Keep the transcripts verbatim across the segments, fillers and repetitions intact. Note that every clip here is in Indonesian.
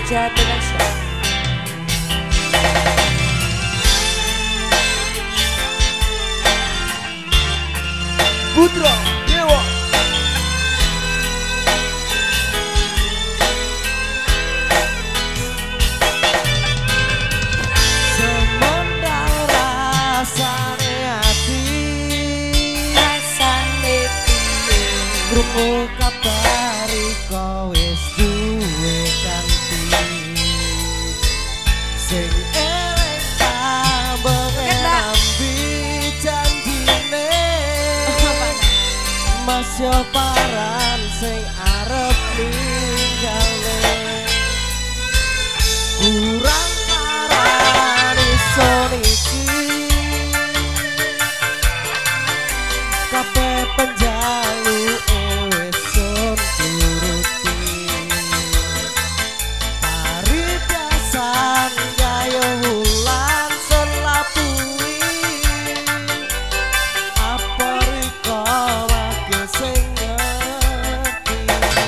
Puja Production. Putra Dewa. Semondang rasane ati, Rasane piye krungu kabari kowe wis duwe kanthi. Sing eleng tambeng nambi janjine, Mas yo paran sing arep ninggale. Kurang parani son iki, kabeh penjaluke wis son turuti. Paridasan gaya wulan son lapui, apa riko wage sing ngerti.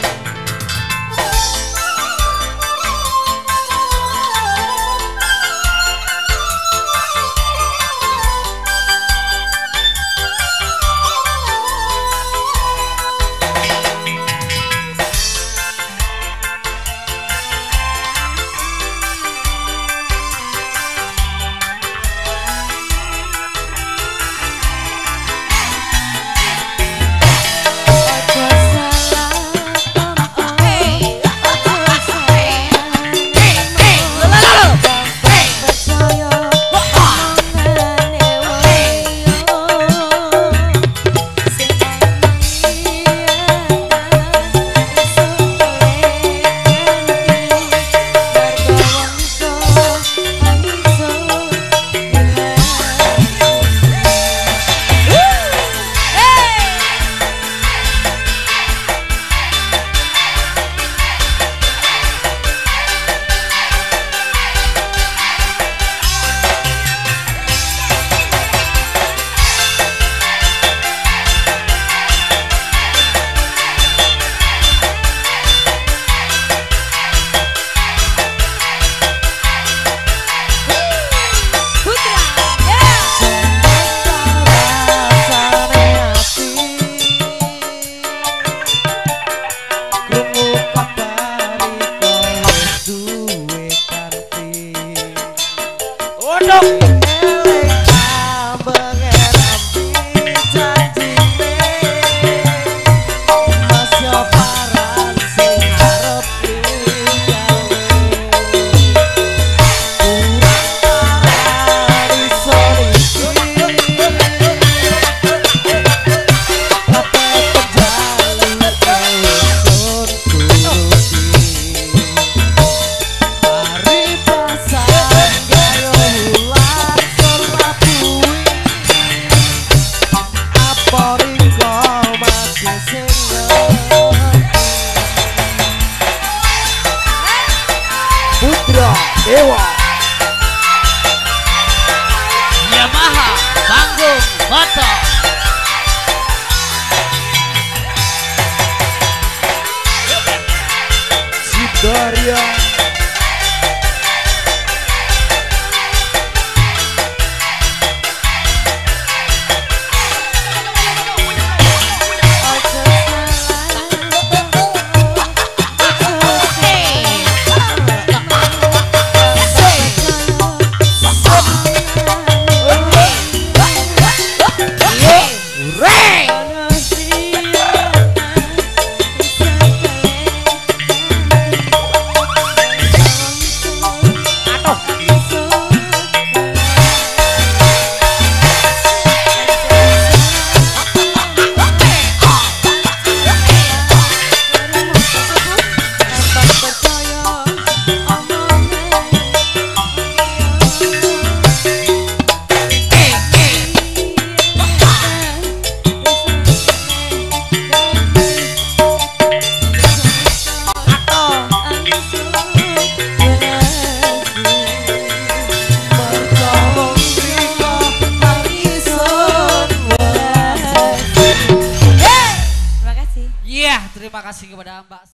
Putra Dewa. Yamaha Panggung Moto. Sidaria. Terima kasih kepada Mbak